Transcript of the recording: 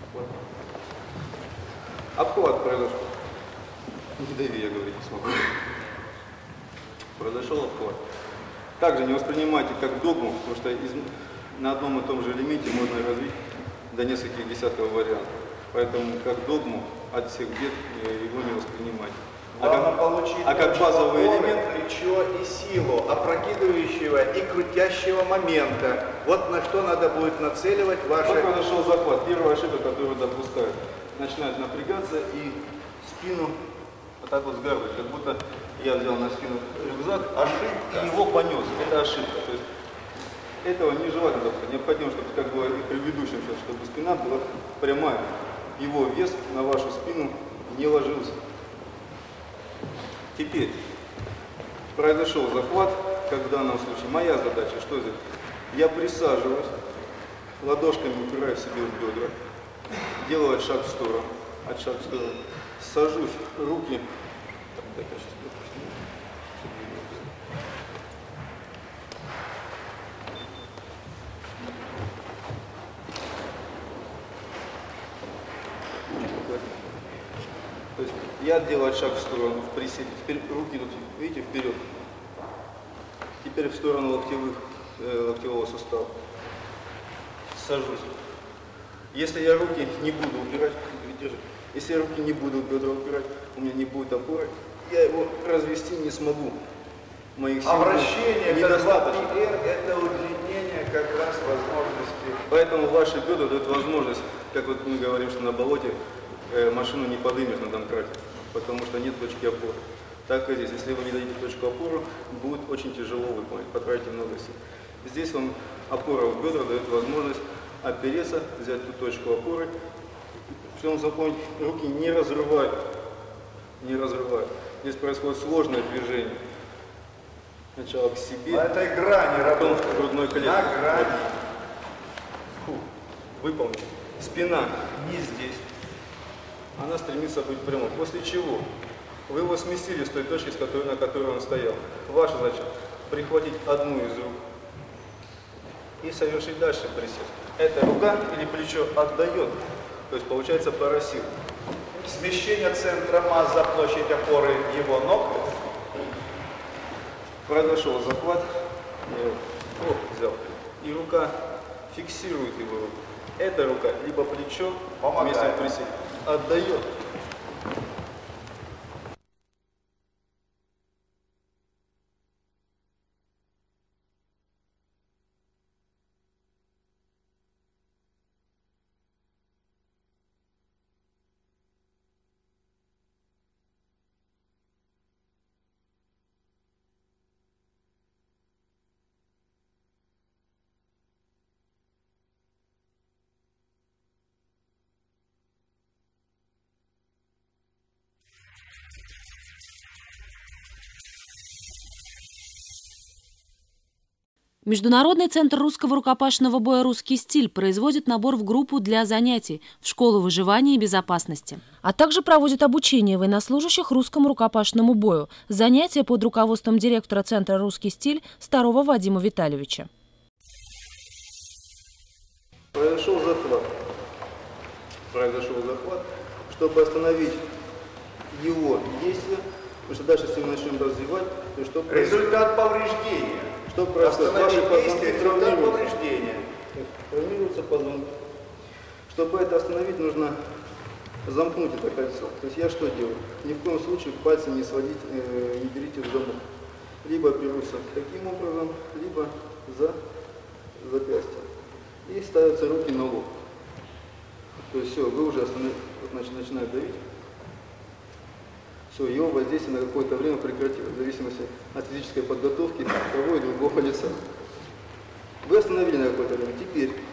Вот. Обхват произошел. Не дави, я говорить не смогу. Произошел обхват. Также не воспринимайте как догму, потому что на одном и том же элементе можно развить до нескольких десятков вариантов. Поэтому как догму от всех бед его не воспринимайте. Как базовый элемент, плечо и силу, опрокидывающего и крутящего момента. Вот на что надо будет нацеливать ваши... Вот произошел захват. Первая ошибка, которую допускают. Начинают напрягаться и спину вот так вот сгорбить, как будто я взял на спину рюкзак и его понес. Это ошибка. То есть этого нежелательно допускать. Необходимо, чтобы, как было и предыдущем, чтобы спина была прямая. Его вес на вашу спину не ложился. Теперь произошел захват, как в данном случае. Моя задача, что это? Я присаживаюсь, ладошками упираю себе в бедра, делаю от шаг в сторону, сажусь, руки. То есть я делаю шаг в сторону, в приседе. Теперь руки идут, видите, вперед. Теперь в сторону локтевого сустава. Сажусь. Если я руки не буду упирать, если я руки не буду в бедра упирать, у меня не будет опоры, я его развести не смогу. Моих сил вращение недостаточно. Это удлинение как раз возможности. Поэтому ваши бедра дают возможность, как вот мы говорим, что на болоте машину не подымешь на домкрате, потому что нет точки опоры. Так и здесь. Если вы не дадите точку опоры, будет очень тяжело выполнить, потратите много сил. Здесь вам опора в бедра дает возможность опереться, взять ту точку опоры. Причем запомнить, руки не разрывают. Не разрывают. Здесь происходит сложное движение. Сначала к себе. На этой грани работает. Потом к грудной клетке. На грани. Выполнить. Спина не здесь. Она стремится быть прямой. После чего вы его сместили с той точки, на которой он стоял. Ваша задача прихватить одну из рук и совершить дальше присест. Эта рука или плечо отдает. То есть получается пара сил. Смещение центра массы, площадь опоры его ног. Произошел захват. Я его взял. И рука фиксирует его руку. Эта рука либо плечо вместе в приседе отдает. Международный центр русского рукопашного боя «Русский стиль» производит набор в группу для занятий в школу выживания и безопасности, а также проводит обучение военнослужащих русскому рукопашному бою. Занятия под руководством директора центра «Русский стиль» Старова Вадима Витальевича. Произошел захват. Чтобы остановить его действие, потому что дальше, если мы начнем развивать, то что результат повреждения. Что происходит? Ваши позвонки повреждения. Травмируются позвонки. Чтобы это остановить, нужно замкнуть это кольцо. То есть я что делаю? Ни в коем случае пальцы не сводить, не берите в замок. Либо берутся таким образом, либо за запястье. И ставятся руки на лоб. То есть все, вы уже остановили, вот, начинает давить. Все, его воздействие на какое-то время прекратилось, в зависимости от физической подготовки того и другого лица. Вы остановили на какое-то время. Теперь